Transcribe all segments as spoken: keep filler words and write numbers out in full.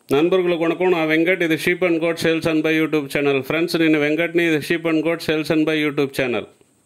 நண்பர்களுக்கு வணக்கம். நான் வெங்கட். இது sheep and goat sales and buy YouTube channel. Friends, நீங்கள் வெங்கட்னி. இது sheep and goat sales and buy YouTube channel.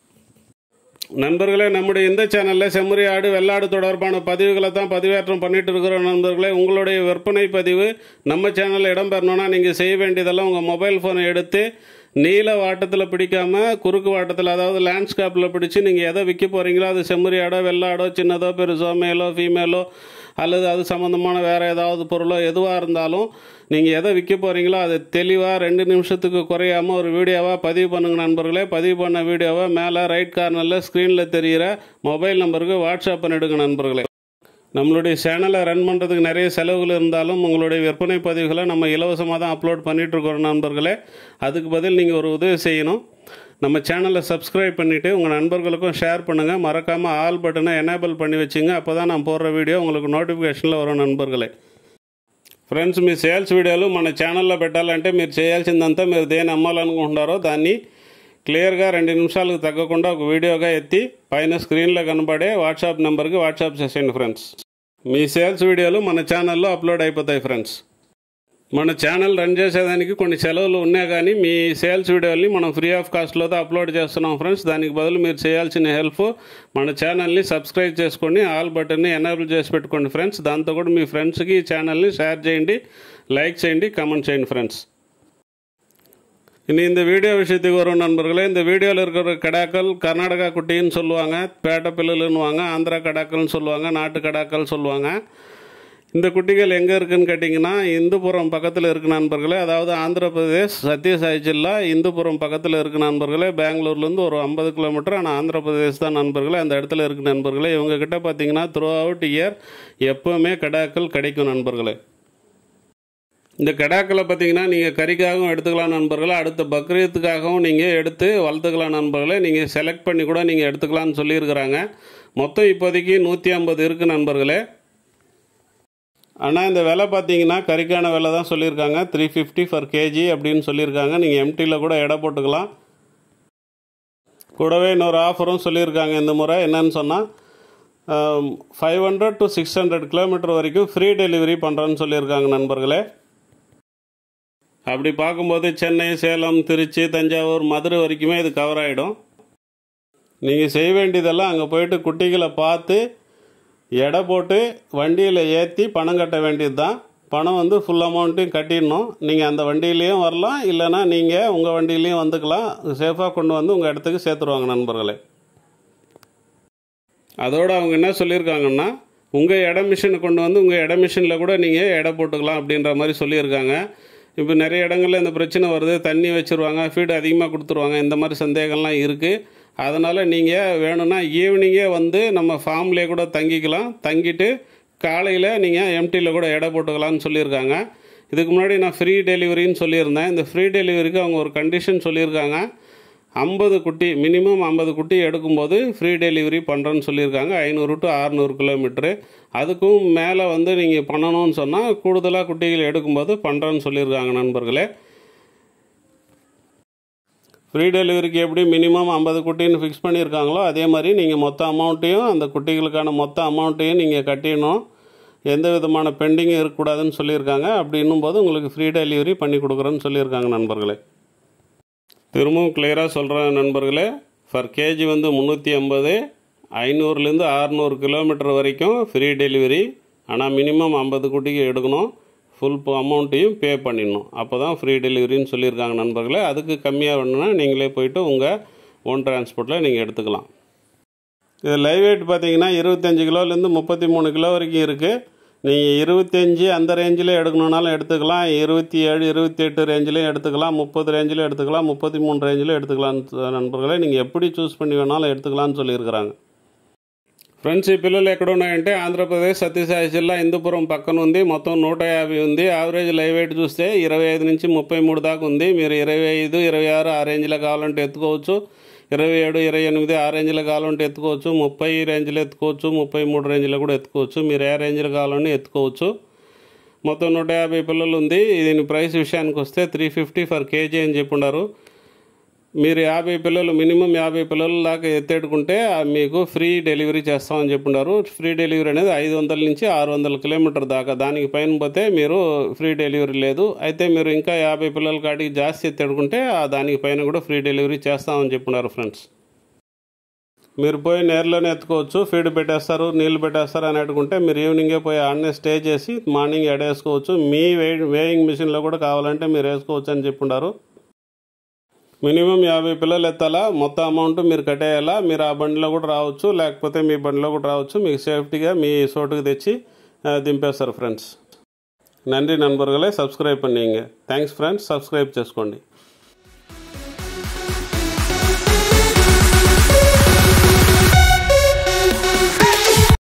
நண்பர்களே, நம்முடைய இந்த சேனலில் செம்மறி ஆடு வெள்ளாடு தொடர்பான பதிவுகளை தான் பதிவேற்றம் பண்ணிட்டு இருக்கிறோம். நண்பர்களே, உங்களுடைய விற்பனை பதிவு நம்ம சேனலில் இடம்பெறணும்னா நீங்கள் செய்ய வேண்டியதெல்லாம் உங்கள் மொபைல் ஃபோனை எடுத்து நீல வாட்டத்தில் பிடிக்காமல் குறுக்கு வாட்டத்தில், அதாவது லேண்ட்ஸ்கேப்பில் பிடிச்சி நீங்கள் எதை விற்க போகிறீங்களோ, அது செம்மறி ஆடோ வெள்ளாடோ சின்னதோ பெருசோ மேலோ ஃபீமேலோ அல்லது அது சம்மந்தமான வேறு ஏதாவது பொருளோ எதுவாக இருந்தாலும் நீங்கள் எதை விற்க போகிறீங்களோ அதை தெளிவாக ரெண்டு நிமிஷத்துக்கு குறையாமல் ஒரு வீடியோவாக பதிவு பண்ணுங்க நண்பர்களே. பதிவு பண்ண வீடியோவை மேலே ரைட் கார்னரில் ஸ்க்ரீனில் தெரிகிற மொபைல் நம்பருக்கு வாட்ஸ்அப் பண்ணிவிடுங்க நண்பர்களே. நம்மளுடைய சேனலை ரன் பண்ணுறதுக்கு நிறைய செலவுகள் இருந்தாலும் உங்களுடைய விற்பனை பதிவுகளை நம்ம இலவசமாக தான் அப்லோட் பண்ணிகிட்ருக்கோம் நண்பர்களே. அதுக்கு பதில் நீங்கள் ஒரு உதவி செய்யணும். நம்ம சேனலை சப்ஸ்கிரைப் பண்ணிவிட்டு உங்கள் நண்பர்களுக்கும் ஷேர் பண்ணுங்கள். மறக்காமல் ஆல் பட்டனை எனேபிள் பண்ணி வச்சுங்க. அப்போ தான் நான் போடுற వీడియో உங்களுக்கு నోటిఫికేషన్లో వரும் నண்பர்களே. ఫ్రెండ్స్, మీ సేల్స్ వీడియోలు మన ఛానల్లో పెట్టాలంటే మీరు చేయాల్సిందంతా మీరు దేని అమ్మాలనుకుంటున్నారో దాన్ని క్లియర్గా రెండు నిమిషాలకు తగ్గకుండా ఒక వీడియోగా ఎత్తి పైన స్క్రీన్లో కనబడే వాట్సాప్ నెంబర్కి వాట్సాప్ చేసేయండి ఫ్రెండ్స్. మీ సేల్స్ వీడియోలు మన ఛానల్లో అప్లోడ్ అయిపోతాయి ఫ్రెండ్స్. మన ఛానల్ రన్ చేసేదానికి కొన్ని సెలవులు ఉన్నాయి, కానీ మీ సేల్స్ వీడియోల్ని మనం ఫ్రీ ఆఫ్ కాస్ట్లో అప్లోడ్ చేస్తున్నాం ఫ్రెండ్స్. దానికి బదులు మీరు చేయాల్సిన హెల్ప్ మన ఛానల్ని సబ్స్క్రైబ్ చేసుకొని ఆల్ బటన్ని ఎనేబుల్ చేసి పెట్టుకోండి ఫ్రెండ్స్. దాంతో కూడా మీ ఫ్రెండ్స్కి ఈ ఛానల్ని షేర్ చేయండి, లైక్ చేయండి, கமெண்ட் చేయండి ஃப்ரெண்ட்ஸ். இனி இந்த வீடியோ விஷயத்துக்கு வரும் நண்பர்களே. இந்த வீடியோவில் இருக்கிற கடாக்கள் கர்நாடகா குட்டின்னு சொல்லுவாங்க, பேட்டை பில்லுன்னுவாங்க, ஆந்திரா கடாக்கள்னு சொல்லுவாங்க, நாட்டு கடாக்கள் சொல்லுவாங்க. இந்த குட்டிகள் எங்கே இருக்குதுன்னு கேட்டிங்கன்னா இந்துபுரம் பக்கத்தில் இருக்குது நண்பர்களே. அதாவது ஆந்திர பிரதேஷ் சத்யசாய் ஜில்லா இந்துபுரம் பக்கத்தில் இருக்குது நண்பர்களே. பெங்களூர்லேருந்து ஒரு ஐம்பது கிலோமீட்டர், ஆனால் ஆந்திர பிரதேஷ் தான் நண்பர்களே. அந்த இடத்துல இருக்குது நண்பர்களே. இவங்ககிட்ட பார்த்தீங்கன்னா த்ரூ அவுட் இயர் எப்போவுமே கடாக்கள் கிடைக்கும் நண்பர்களே. இந்த கடாக்களை பார்த்தீங்கன்னா நீங்கள் கறிக்காகவும் எடுத்துக்கலாம் நண்பர்களே. அடுத்த பக்ரீத்துக்காகவும் நீங்கள் எடுத்து வளர்த்துக்கலாம் நண்பர்களே. நீங்கள் செலக்ட் பண்ணி கூட நீங்கள் எடுத்துக்கலாம்னு சொல்லியிருக்கிறாங்க. மொத்தம் இப்போதைக்கு நூற்றி ஐம்பது இருக்குது நண்பர்களே. ஆனால் இந்த விலை பார்த்தீங்கன்னா கறிக்கான விலை தான் சொல்லியிருக்காங்க. த்ரீ ஃபிஃப்டி பர் கேஜி அப்படின்னு சொல்லியிருக்காங்க. நீங்கள் எம்டியில் கூட எடை போட்டுக்கலாம். கூடவே இன்னொரு ஆஃபரும் சொல்லியிருக்காங்க இந்த முறை. என்னன்னு சொன்னால் five hundred to six hundred kilometre வரைக்கும் ஃப்ரீ டெலிவரி பண்ணுறேன்னு சொல்லியிருக்காங்க நண்பர்களே. அப்படி பார்க்கும்போது சென்னை, சேலம், திருச்சி, தஞ்சாவூர், மதுரை வரைக்குமே இது கவர் ஆகிடும். நீங்கள் செய்ய வேண்டியதெல்லாம் அங்கே போயிட்டு குட்டிகளை பார்த்து எடை போட்டு வண்டியில் ஏற்றி பணம் கட்ட வேண்டியது தான். பணம் வந்து ஃபுல் அமௌண்ட்டையும் கட்டிடணும். நீங்கள் அந்த வண்டியிலையும் வரலாம், இல்லைனா நீங்கள் உங்கள் வண்டியிலையும் வந்துக்கலாம். சேஃபாக கொண்டு வந்து உங்கள் இடத்துக்கு சேர்த்துருவாங்க நண்பர்களே. அதோடு அவங்க என்ன சொல்லியிருக்காங்கன்னா உங்கள் இட மிஷினை கொண்டு வந்து உங்கள் இட மிஷினில் கூட நீங்கள் எடை போட்டுக்கலாம் அப்படின்ற மாதிரி சொல்லியிருக்காங்க. இப்போ நிறைய இடங்களில் இந்த பிரச்சனை வருது. தண்ணி வச்சுருவாங்க, ஃபீடு அதிகமாக கொடுத்துருவாங்க, இந்த மாதிரி சந்தேகம்லாம் இருக்குது. அதனால் நீங்கள் வேணும்னா ஈவினிங்கே வந்து நம்ம ஃபார்ம்லேயே கூட தங்கிக்கலாம். தங்கிட்டு காலையில் நீங்கள் எம்டியில் கூட எடை போட்டுக்கலாம்னு சொல்லியிருக்காங்க. இதுக்கு முன்னாடி நான் ஃப்ரீ டெலிவரின்னு சொல்லியிருந்தேன். இந்த ஃப்ரீ டெலிவரிக்கு அவங்க ஒரு கண்டிஷன் சொல்லியிருக்காங்க. ஐம்பது குட்டி மினிமம் ஐம்பது குட்டி எடுக்கும்போது ஃப்ரீ டெலிவரி பண்ணுறேன்னு சொல்லியிருக்காங்க. ஐநூறு டு அறுநூறு கிலோமீட்ரு. அதுக்கும் மேலே வந்து நீங்கள் பண்ணணும்னு சொன்னால் கூடுதலாக குட்டிகள் எடுக்கும்போது பண்ணுறேன்னு சொல்லியிருக்காங்க நண்பர்களே. ஃப்ரீ டெலிவரிக்கு எப்படி மினிமம் ஐம்பது குட்டின்னு ஃபிக்ஸ் பண்ணியிருக்காங்களோ அதே மாதிரி நீங்கள் மொத்த அமௌண்ட்டையும் அந்த குட்டிகளுக்கான மொத்த அமௌண்ட்டையும் நீங்கள் கட்டிடணும். எந்த விதமான பெண்டிங்கும் இருக்கக்கூடாதுன்னு சொல்லியிருக்காங்க. அப்படின்னும் போது உங்களுக்கு ஃப்ரீ டெலிவரி பண்ணி கொடுக்குறேன்னு சொல்லியிருக்காங்க நண்பர்களே. திரும்பவும் கிளியராக சொல்கிறேன் நண்பர்களே. பர் கேஜி வந்து முந்நூற்றி ஐம்பது, ஐநூறுலேருந்து அறுநூறு கிலோமீட்டர் வரைக்கும் ஃப்ரீ டெலிவரி. ஆனால் மினிமம் ஐம்பது குட்டிக்கு எடுக்கணும். ஃபுல் அமௌண்ட்டையும் பே பண்ணிடணும். அப்போ தான் ஃப்ரீ டெலிவரின்னு சொல்லியிருக்காங்க நண்பர்களே. அதுக்கு கம்மியாக வேணும்னா நீங்களே போய்ட்டு உங்கள் ஓன் டிரான்ஸ்போர்ட்டில் நீங்கள் எடுத்துக்கலாம். இது லைவ் வெயிட் பார்த்தீங்கன்னா இருபத்தஞ்சி கிலோலேருந்து முப்பத்தி மூணு கிலோ வரைக்கும் இருக்குது. நீங்கள் இருபத்தஞ்சி அந்த ரேஞ்சில் எடுக்கணுன்னாலும் எடுத்துக்கலாம். இருபத்தி ஏழு இருபத்தி எட்டு ரேஞ்சிலையும் எடுத்துக்கலாம். முப்பது ரேஞ்சில் எடுத்துக்கலாம். முப்பத்தி மூணு ரேஞ்சில் எடுத்துக்கலாம் நண்பர்களே. நீங்கள் எப்படி சூஸ் பண்ணி வேணாலும் எடுத்துக்கலாம்னு சொல்லியிருக்கிறாங்க. ఫ్రెండ్స్, ఈ పిల్లలు ఎక్కడ ఉన్నాయంటే ఆంధ్రప్రదేశ్ సత్యసాయి జిల్లా ఇందుపురం పక్కన ఉంది. మొత్తం నూట యాభై ఉంది. యావరేజ్ లైవ్ వెయిట్ చూస్తే ఇరవై ఐదు నుంచి ముప్పై మూడు దాకా ఉంది. మీరు ఇరవై ఐదు ఇరవై ఆరు ఆ రేంజ్లో కావాలంటే ఎత్తుకోవచ్చు. ఇరవై ఏడు ఇరవై ఎనిమిది ఆ రేంజ్లో కావాలంటే ఎత్తుకోవచ్చు. ముప్పై రేంజ్లో ఎత్తుకోవచ్చు. ముప్పై మూడు రేంజ్లో కూడా ఎత్తుకోవచ్చు. మీరు ఏ రేంజ్లో కావాలని ఎత్తుకోవచ్చు. మొత్తం నూట యాభై పిల్లలు ఉంది. దీని ప్రైస్ విషయానికి వస్తే త్రీ ఫిఫ్టీ ఫర్ కేజీ అని చెప్పున్నారు. మీరు యాభై పిల్లలు మినిమం యాభై పిల్లల దాకా ఎత్తేడుకుంటే మీకు ఫ్రీ డెలివరీ చేస్తామని చెప్పున్నారు. ఫ్రీ డెలివరీ అనేది ఐదు వందల నుంచి ఆరు వందల కిలోమీటర్ దాకా, దానికి పైన పోతే మీరు ఫ్రీ డెలివరీ లేదు. అయితే మీరు ఇంకా యాభై పిల్లల కాడికి జాస్తి ఎత్తేడుకుంటే దానికి పైన కూడా ఫ్రీ డెలివరీ చేస్తామని చెప్పున్నారు ఫ్రెండ్స్. మీరు పోయి నేర్లోనే ఎత్తుకోవచ్చు. ఫీడ్ పెట్టేస్తారు, నీళ్లు పెట్టేస్తారు అని అడుగుంటే మీరు ఈవినింగే పోయి ఆడనే స్టే చేసి మార్నింగ్ ఎడేసుకోవచ్చు. మీ వే వేయింగ్ మిషన్లో కూడా కావాలంటే మీరు వేసుకోవచ్చు అని చెప్పున్నారు. మినిమం యాభై పిల్లలు ఎత్తాలా, మొత్తం అమౌంట్ మీరు కట్టేయాలా. మీరు ఆ బండిలో కూడా రావచ్చు, లేకపోతే మీ బండిలో కూడా రావచ్చు. మీకు సేఫ్టీగా మీ చోటుకు తెచ్చి దింపేస్తారు ఫ్రెండ్స్. நன்றி நண்பர்களே, சப்ஸ்கிரைப் பண்ணிங்க. தேங்க்ஸ் ஃப்ரெண்ட்ஸ், சப்ஸ்கிரைப் చేసుకోండి.